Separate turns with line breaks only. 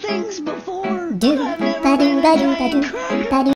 things before,
Do
but I've never
ba do
met a
ba do ba
giant
do
croc.
ba do.